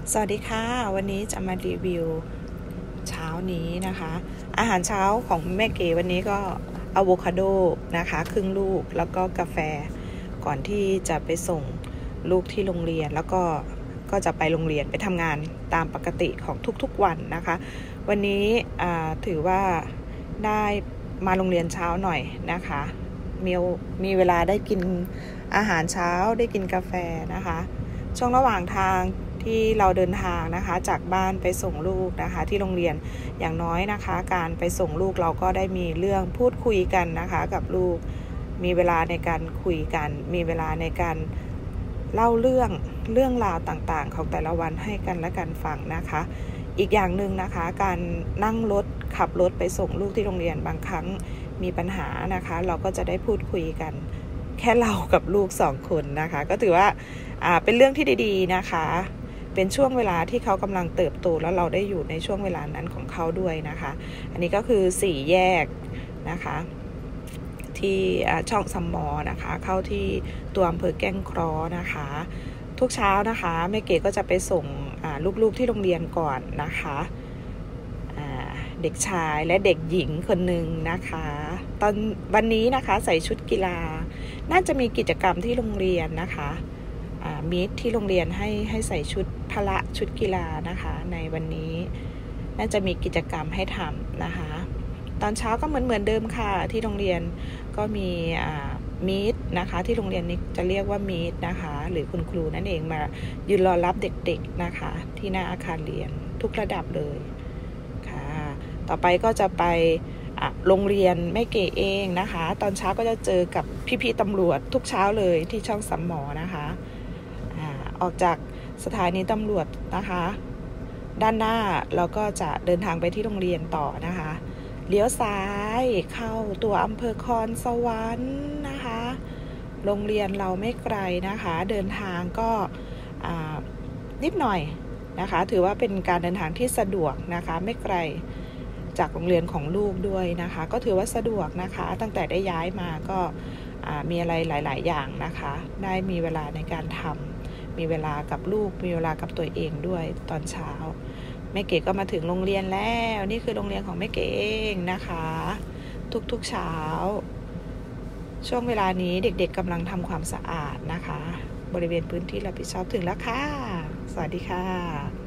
สวัสดีค่ะวันนี้จะมารีวิวเช้านี้นะคะอาหารเช้าของแม่เก๋วันนี้ก็อะโวคาโดนะคะครึ่งลูกแล้วก็กาแฟก่อนที่จะไปส่งลูกที่โรงเรียนแล้วก็จะไปโรงเรียนไปทำงานตามปกติของทุกๆวันนะคะวันนี้ถือว่าได้มาโรงเรียนเช้าหน่อยนะคะมีเวลาได้กินอาหารเช้าได้กินกาแฟนะคะช่วงระหว่างทางที่เราเดินทางนะคะจากบ้านไปส่งลูกนะคะที่โรงเรียนอย่างน้อยนะคะการไปส่งลูกเราก็ได้มีเรื่องพูดคุยกันนะคะกับลูกมีเวลาในการคุยกันมีเวลาในการเล่าเรื่องราวต่างๆของแต่ละวันให้กันและกันฟังนะคะอีกอย่างหนึ่งนะคะการนั่งรถขับรถไปส่งลูกที่โรงเรียนบางครั้งมีปัญหานะคะเราก็จะได้พูดคุยกันแค่เรากับลูก2 คนนะคะก็ถือว่าเป็นเรื่องที่ดีๆนะคะเป็นช่วงเวลาที่เขากำลังเติบโตแล้วเราได้อยู่ในช่วงเวลานั้นของเขาด้วยนะคะอันนี้ก็คือ4 แยกนะคะที่ช่องซัมมอนะคะเข้าที่ตัวอำเภอแก้งเคราะห์นะคะทุกเช้านะคะแม่เก๋ก็จะไปส่งลูกๆที่โรงเรียนก่อนนะคะเด็กชายและเด็กหญิงคนหนึ่งนะคะตอนวันนี้นะคะใส่ชุดกีฬาน่าจะมีกิจกรรมที่โรงเรียนนะคะมีที่โรงเรียนให้ใส่ชุดพละชุดกีฬานะคะในวันนี้น่าจะมีกิจกรรมให้ทำนะคะตอนเช้าก็เหมือนเดิมค่ะที่โรงเรียนก็มีมีดนะคะที่โรงเรียนนี้จะเรียกว่ามีดนะคะหรือคุณครูนั่นเองมายืนรอรับเด็กๆนะคะที่หน้าอาคารเรียนทุกระดับเลยค่ะต่อไปก็จะไปโรงเรียนแม่เก๋เองนะคะตอนเช้าก็จะเจอกับพี่ๆตำรวจทุกเช้าเลยที่ช่องซัมมอนะคะออกจากสถานีตำรวจนะคะด้านหน้าเราก็จะเดินทางไปที่โรงเรียนต่อนะคะเลี้ยวซ้ายเข้าตัวอำเภอคอนสวรรค์นะคะโรงเรียนเราไม่ไกลนะคะเดินทางก็นิดหน่อยนะคะถือว่าเป็นการเดินทางที่สะดวกนะคะไม่ไกลจากโรงเรียนของลูกด้วยนะคะก็ถือว่าสะดวกนะคะตั้งแต่ได้ย้ายมาก็มีอะไรหลายๆอย่างนะคะได้มีเวลาในการทำมีเวลากับลูกมีเวลากับตัวเองด้วยตอนเช้าแม่เก๋ก็มาถึงโรงเรียนแล้วนี่คือโรงเรียนของแม่เก๋เองนะคะทุกๆเช้าช่วงเวลานี้เด็กๆกำลังทำความสะอาดนะคะบริเวณพื้นที่รับผิดชอบถึงแล้วค่ะสวัสดีค่ะ